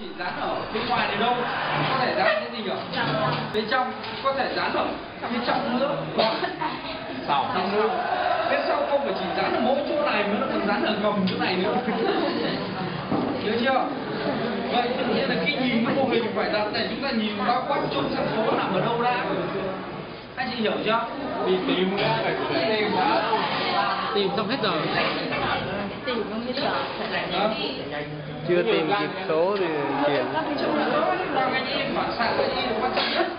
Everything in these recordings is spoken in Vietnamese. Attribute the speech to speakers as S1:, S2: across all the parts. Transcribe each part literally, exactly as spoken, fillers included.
S1: chỉ dán ở bên ngoài này đâu, có thể dán cái gì nhỉ? Bên trong, có thể dán ở bên trong nữa. Sau nữa. Bên sau không phải chỉ dán ở mỗi chỗ này nữa, còn dán ở gầm chỗ này nữa. Nhớ chưa? Vậy tự nhiên là khi nhìn cái mô hình phải đặt này, chúng ta nhìn bao quát chung sang số nằm ở đâu ra. Anh chị hiểu chưa? Vì tìm ra phải tìm đã.
S2: Tìm xong hết rồi.
S3: Tìm không hết rồi.
S4: Chưa tìm kịp số thì chuyển.
S1: Anh em phản xạ là gì quan trọng nhất.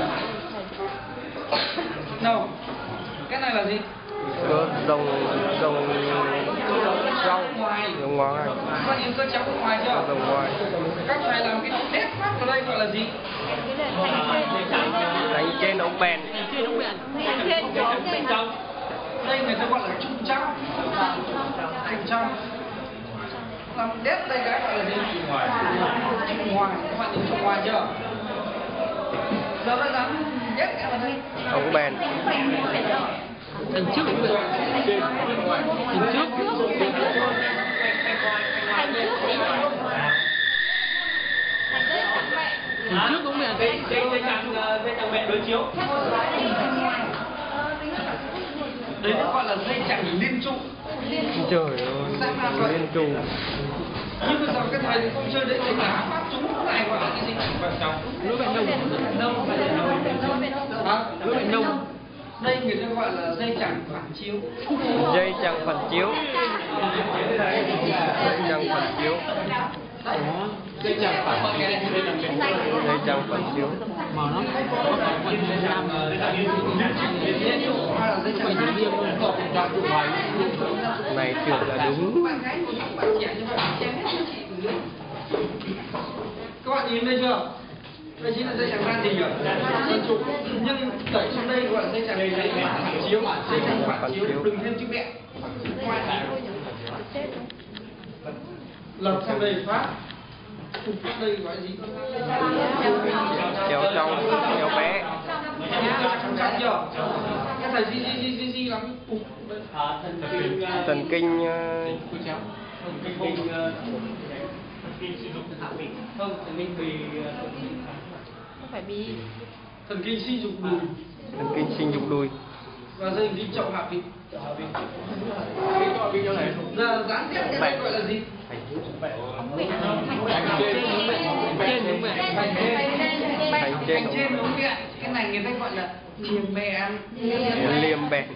S1: Đâu? Cái này là gì?
S4: Có đồng đồng rau đồng ngoài.
S1: Các nhìn cơ chéo bên ngoài chưa?
S4: Đồng ngoài.
S1: Các thầy làm cái nét phát vào đây gọi là gì?
S4: Thành trên ống bèn.
S3: Thành trên có bên trong.
S1: Đây người ta gọi là trung trong. Trung trong. Làm nét đây cái gọi là gì? Trung ngoài. Trung ngoài. Các bạn nhìn trung ngoài chưa? Giờ nó dám nét cái vào đây.
S4: Ống bèn.
S2: Thành trước cũng được. Thành trước.
S3: Thành trước.
S2: Thành trước cũng được.
S1: Đây đây đây chẳng đây chẳng mẹ đối chiếu. Đây nó gọi là dây chẳng liên trụ.
S4: Trời ơi, liên trụ.
S1: Nhưng bây giờ cái thầy không chơi đấy, thầy đá phát chúng cái này gọi là cái gì?
S2: Lối bèn nông.
S1: Nông. Hả?
S2: Lối bèn nông.
S1: Đây người ta gọi là dây chẳng phản chiếu.
S4: Dây chẳng phản chiếu. Dây chẳng phản chiếu.
S1: Dây chẳng phản chiếu.
S4: Dây chẳng phản chiếu.
S2: Mà nó có phải quanh hai mươi lăm.
S1: Hay là dây chẳng phản chiếu.
S4: Này tưởng là đúng.
S1: Các bạn nhìn đây chưa? Đây chính là dây chẳng ra gì nhỉ? Nhưng đẩy xuống đây gọi là dây chẳng phản chiếu. Dây chẳng phản chiếu, đừng thêm chữ mẹ. Lập sang đây phát. Trục phát đây gọi gì?
S4: Chéo trong, chéo bé.
S1: Chắc chưa? Cái thầy di di di di di lắm.
S4: Thần kinh
S1: Không, thần kinh vì
S3: Không phải bi.
S1: thần kinh sinh dục đùi
S4: thần kinh sinh dục đùi.
S1: và dây kinh trọng hạ vị. Giờ gián tiếp cái này gọi là gì?
S2: Trên đúng vậy.
S1: Thành trên.
S4: Thành trên.
S1: Thành trên đúng vậy. Cái này người ta gọi là liềm bèn.
S4: Liềm bèn.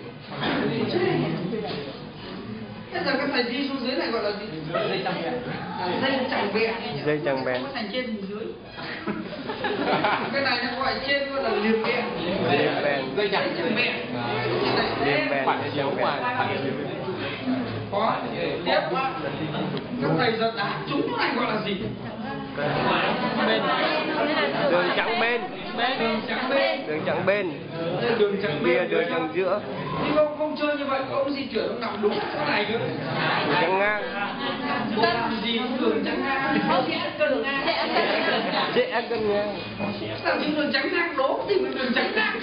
S1: Bây giờ cái thầy đi xuống dưới này gọi là gì? Dây chẳng bèn. Dây chẳng bèn.
S4: Dây chẳng bèn.
S1: Có thành trên thì dưới. Cái này nó gọi trên gọi là liềm bèn.
S4: Liềm bèn.
S1: Dây chẳng bèn.
S4: Liềm bèn. Dây chẳng bèn.
S1: Có. Tiếp. Các thầy giật đá chúng này gọi là gì?
S2: Bên.
S4: Đường trắng bên.
S1: Đường trắng bên.
S4: Đường trắng bên.
S1: Đường trắng
S4: Bia
S1: bên.
S4: đường trắng giữa.
S1: Nhưng ông không chơi như vậy, ông di chuyển ông nằm đúng chỗ này cơ.
S4: Đường trắng ngang.
S1: Bộ làm gì cũng đường trắng ngang.
S3: Không, sẽ cần ngang.
S4: Dễ ăn cân ngang.
S1: Sao chứ đường trắng ngang đố thì mới đường trắng ngang.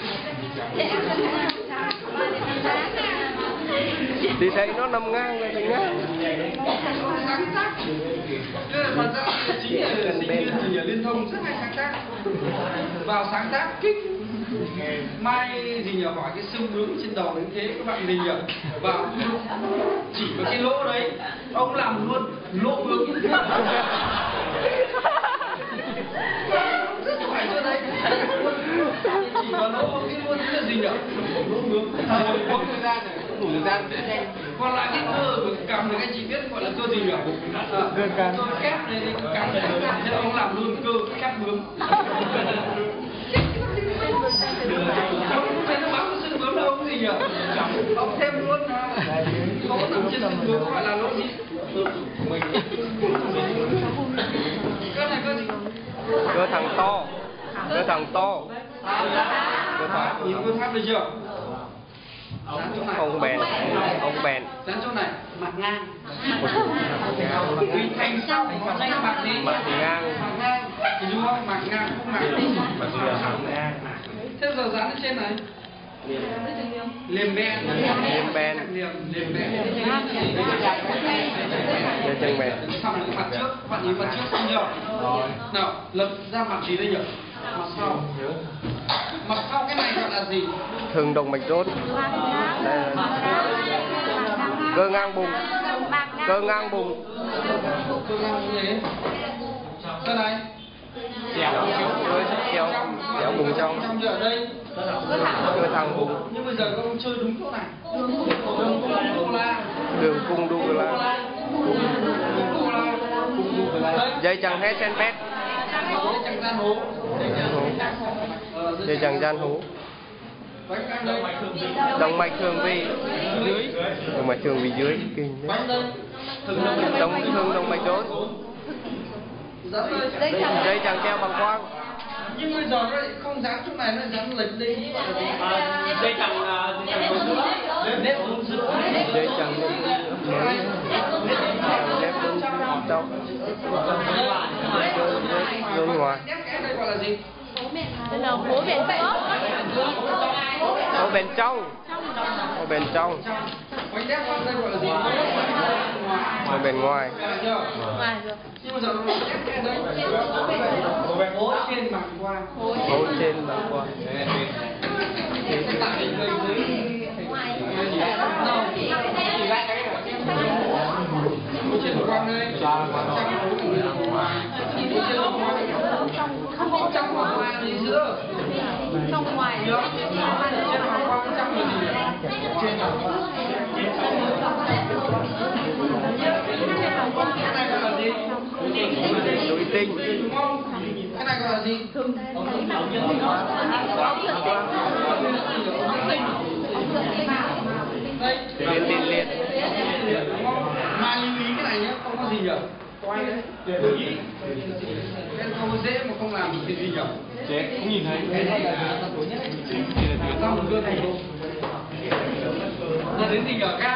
S4: Thì thấy nó nằm ngang rồi thành ngang.
S1: Sáng tác. Thế là thật ra chính là sinh viên thì ở Liên Thông rất hay sáng tác. Vào sáng tác kích. Mai gì nhờ hỏi cái xương bướm trên đầu đến thế các bạn gì nhờ vào chỉ có cái lỗ đấy ông làm luôn lỗ bướm. Rất phải chưa đấy. Chỉ có lỗ cái luôn cái là gì nhở? Lỗ bướm. Có thời gian này, đủ thời gian. Còn lại cái cơ của cầm thì anh chị biết gọi là cơ gì nhở? Cơ kép này thì cầm này thế ông làm luôn cơ kép bướm. Không thấy nó bám cái xương bướm đâu cái gì nhở? Ông thêm luôn có nằm trên xương bướm gọi là lỗ gì? Cơ này cơ gì?
S4: Cơ thằng to. Cơ thằng to. Cơ thằng.
S1: Nhìn cơ tháp được chưa?
S4: Ông bèn. Ông bèn.
S1: Dán chỗ này, mặt ngang. Vì thành sau còn đây mặt gì?
S4: Mặt ngang.
S1: Mặt ngang. Thì đúng không? Mặt ngang không mặt.
S4: Mặt ngang.
S1: Thế giờ dán ở trên này. liềm ben,
S4: liềm ben,
S1: liềm liềm ben,
S4: dây chân mệt.
S1: xong rồi mặt trước, bạn ý mặt trước xong chưa? Nào, lật ra mặt gì đây nhỉ? Mặt sau. Mặt sau cái này gọi là gì?
S4: Thường động mạch rốt. Đây là cơ ngang bụng, cơ ngang bụng.
S1: Cơ ngang bụng gì? Đây này.
S4: Chéo, cơ chéo, chéo bụng trong.
S1: Trong giờ đây.
S4: Cơ thẳng bụng.
S1: Nhưng bây giờ các ông chơi đúng chỗ này. Đường cung đu la.
S4: Đường cung đu la. Dây chằng hết sen pet.
S1: Dây chằng gian hố.
S4: Dây chằng gian hố. Động mạch thường vi dưới. Động mạch thường vi dưới kinh đấy. Động thường động mạch rốt. Dây chằng treo bằng quang.
S1: Nhưng bây giờ nó lại không dán chỗ này, nó dán lệch đây.
S2: Dây chằng nếp xuống giữa.
S4: Dây chằng nếp xuống trong. Dưới ngoài.
S1: Đây gọi là gì?
S3: Đây là hố bền trước.
S4: Hố bên trong. Hố bên trong.
S1: Bánh đép đây gọi là gì?
S4: Hố bên ngoài.
S3: Ngoài rồi.
S1: Nhưng bây giờ nó đép đây. Hố trên bằng quang.
S4: Hố trên bằng quang.
S1: Tại đây dưới. Đâu? Chỉ lại cái này. Hố trên bằng quang đây. Không trong hoặc ngoài gì giữa.
S3: Trong ngoài.
S1: Được. Trên hoặc quang trong là gì? Trên hoặc quang. Cái này gọi là gì?
S4: Núi tinh.
S1: Đúng không? Cái này gọi là gì? Đây.
S4: Liên liên liệt.
S1: Mà lưu ý cái này nhé, không có gì nhỉ? Quay đấy. Cái câu dễ mà không làm thì gì nhỉ?
S2: Chế không nhìn thấy.
S1: Xong một gương này. Nó đến gì nhỉ? Ga